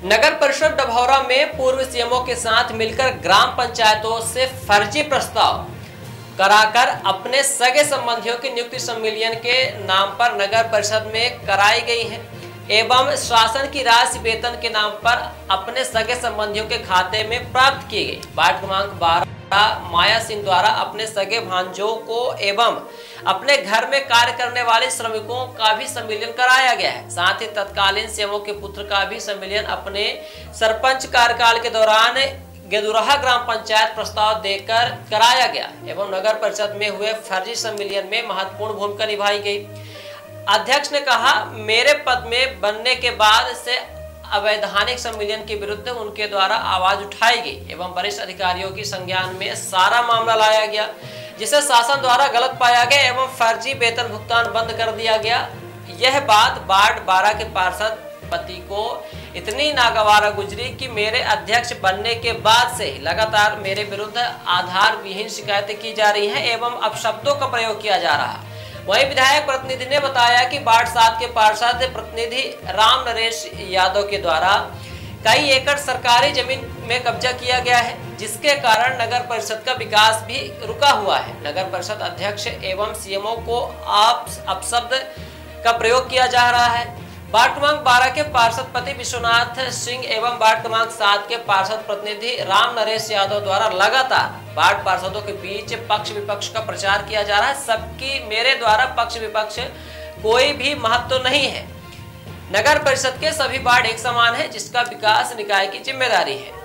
नगर परिषद डभौरा में पूर्व सीएमओ के साथ मिलकर ग्राम पंचायतों से फर्जी प्रस्ताव कराकर अपने सगे संबंधियों की नियुक्ति संविलियन के नाम पर नगर परिषद में कराई गई है एवं शासन की राशि वेतन के नाम पर अपने सगे संबंधियों के खाते में प्राप्त की गई। वार्ड क्रमांक 12 माया सिंह द्वारा अपने सगे भांजों को एवं अपने घर में कार्य करने वाले श्रमिकों का भी सम्मिलन कराया गया है। साथ ही तत्कालीन सीएमओ के पुत्र का भी सम्मिलन अपने सरपंच कार्यकाल के दौरान गेदुराहा ग्राम पंचायत प्रस्ताव देकर कराया गया एवं नगर परिषद में हुए फर्जी सम्मिलन में महत्वपूर्ण भूमिका निभाई गई। अध्यक्ष ने कहा, मेरे पद में बनने के बाद से अवैधानिक सम्मेलन के विरुद्ध उनके द्वारा आवाज उठाई गई एवं वरिष्ठ अधिकारियों की संज्ञान में सारा मामला लाया गया, जिसे शासन द्वारा गलत पाया गया एवं फर्जी वेतन भुगतान बंद कर दिया गया। यह बात वार्ड 12 के पार्षद पति को इतनी नागवार गुजरी कि मेरे अध्यक्ष बनने के बाद से लगातार मेरे विरुद्ध आधार विहीन शिकायतें की जा रही हैं एवं अपशब्दों का प्रयोग किया जा रहा है। वहीं विधायक प्रतिनिधि ने बताया कि वार्ड 7 के पार्षद प्रतिनिधि राम नरेश यादव के द्वारा कई एकड़ सरकारी जमीन में कब्जा किया गया है, जिसके कारण नगर परिषद का विकास भी रुका हुआ है। नगर परिषद अध्यक्ष एवं सीएमओ को अपशब्द का प्रयोग किया जा रहा है। वार्ड क्रमांक 12 के पार्षद पति विश्वनाथ सिंह एवं वार्ड क्रमांक 7 के पार्षद प्रतिनिधि राम नरेश यादव द्वारा लगातार वार्ड पार्षदों के बीच पक्ष विपक्ष का प्रचार किया जा रहा है। सबकी मेरे द्वारा पक्ष विपक्ष कोई भी महत्व नहीं है। नगर परिषद के सभी वार्ड एक समान है, जिसका विकास निकाय की जिम्मेदारी है।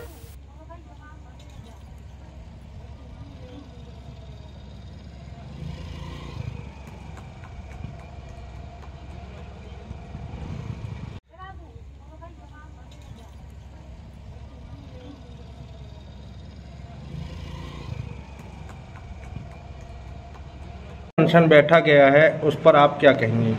फंक्शन बैठा गया है, उस पर आप क्या कहेंगे?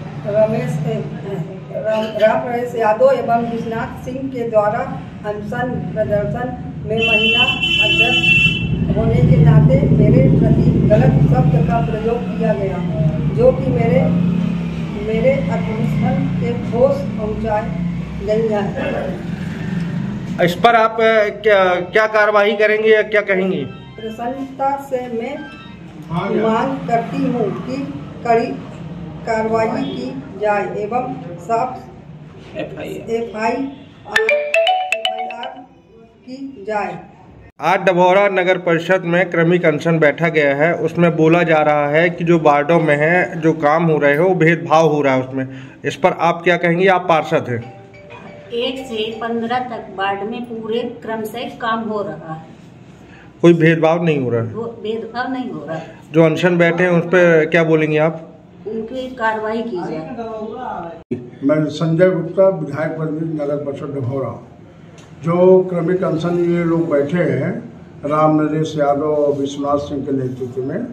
राम नरेश यादव एवं विश्वनाथ सिंह के द्वारा अनशन प्रदर्शन में महिला अध्यक्ष होने के नाते मेरे प्रति गलत शब्द का प्रयोग किया गया, जो कि मेरे आत्मसम्मान के ठोस पहुंचाई गई है। इस पर आप क्या कार्रवाई करेंगे या क्या कहेंगे? प्रसन्नता से मैं मांग करती हूँ कि कड़ी कार्रवाई की जाए एवं साफ एफआईआर की जाए। आज डभौरा नगर परिषद में क्रमिक अनशन बैठा गया है, उसमें बोला जा रहा है कि जो वार्डों में है जो काम हो रहे हैं वो भेदभाव हो रहा है उसमें। इस पर आप क्या कहेंगे? आप पार्षद हैं। 1 से 15 तक वार्ड में पूरे क्रम से काम हो रहा है, कोई भेदभाव नहीं हो रहा है। भेदभाव नहीं हो रहा है। जो अनशन बैठे हैं उस पर क्या बोलेंगे आप? उनकी कार्रवाई की जाए। मैं संजय गुप्ता, विधायक प्रतिनिधि नगर परिषद डभौरा। जो क्रमिक अनशन ये लोग बैठे हैं राम नरेश यादव और विश्वनाथ सिंह के नेतृत्व में,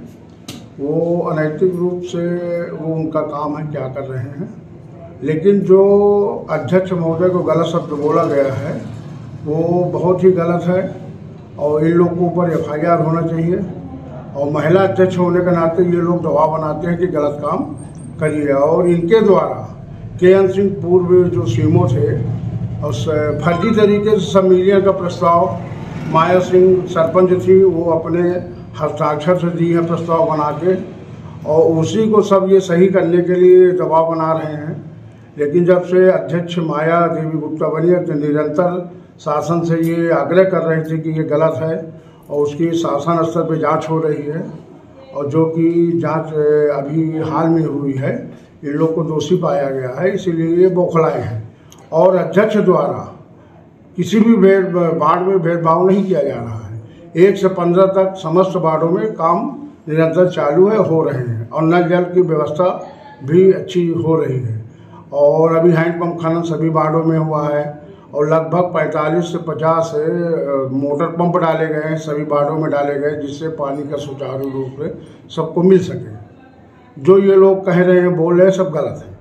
वो अनैतिक रूप से वो उनका काम है क्या कर रहे हैं, लेकिन जो अध्यक्ष महोदय को गलत शब्द बोला गया है वो बहुत ही गलत है और इन लोगों के ऊपर एफआईआर होना चाहिए। और महिला अध्यक्ष होने के नाते ये लोग दबाव बनाते हैं कि गलत काम करिए, और इनके द्वारा के.एन. सिंह पूर्व जो सीएमओ थे उस फर्जी तरीके से सम्मेलन का प्रस्ताव माया सिंह सरपंच थी, वो अपने हस्ताक्षर से दी है प्रस्ताव बना के, और उसी को सब ये सही करने के लिए दबाव बना रहे हैं। लेकिन जब से अध्यक्ष माया देवी गुप्ता बनी है तो निरंतर शासन से ये आग्रह कर रहे थे कि ये गलत है और उसकी शासन स्तर पर जांच हो रही है, और जो कि जांच अभी हाल में हुई है इन लोग को दोषी पाया गया है, इसीलिए ये बौखलाए हैं। और अध्यक्ष द्वारा किसी भी वार्ड में भेदभाव नहीं किया जा रहा है। 1 से 15 तक समस्त वार्डों में काम निरंतर चालू है, हो रहे हैं, और नल जल की व्यवस्था भी अच्छी हो रही है। और अभी हैंडपम्प खनन सभी वार्डों में हुआ है और लगभग 45 से 50 मोटर पंप डाले गए हैं, सभी वार्डों में डाले गए, जिससे पानी का सुचारू रूप से सबको मिल सके। जो ये लोग कह रहे हैं बोल रहे हैं सब गलत है,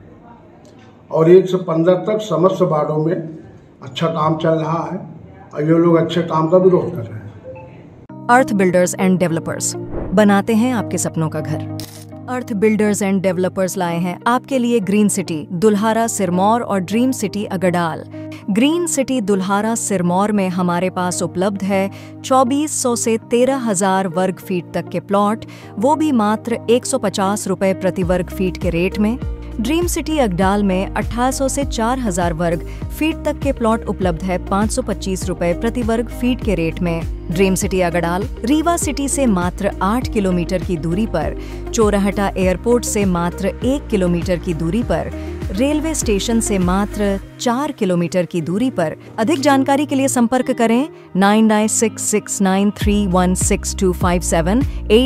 और 1 से 15 तक समस्त वार्डों में अच्छा काम चल रहा है और ये लोग अच्छे काम का विरोध कर रहे हैं। अर्थ बिल्डर्स एंड डेवलपर्स बनाते हैं आपके सपनों का घर। अर्थ बिल्डर्स एंड डेवलपर्स लाए हैं आपके लिए ग्रीन सिटी दुल्हारा सिरमौर और dream city Agdal. Green city Dulhara Sirmaur में हमारे पास उपलब्ध है 2400 से 13,000 वर्ग फीट तक के प्लॉट, वो भी मात्र 150 रुपए प्रति वर्ग फीट के रेट में। ड्रीम सिटी अगडाल में 1800 से 4000 वर्ग फीट तक के प्लॉट उपलब्ध है 525 रुपए प्रति वर्ग फीट के रेट में। Dream city Agdal Rewa city से मात्र 8 किलोमीटर की दूरी पर, चोराहटा एयरपोर्ट से मात्र 1 किलोमीटर की दूरी पर, रेलवे स्टेशन से मात्र 4 किलोमीटर की दूरी पर। अधिक जानकारी के लिए संपर्क करें 9966931627,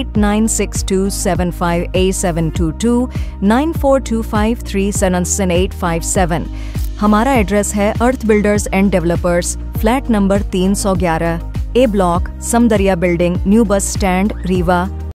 8962758722, 9425377857। हमारा एड्रेस है Earth Builders and Developers, flat number 311, A block, Samdariya building, new bus stand, Rewa.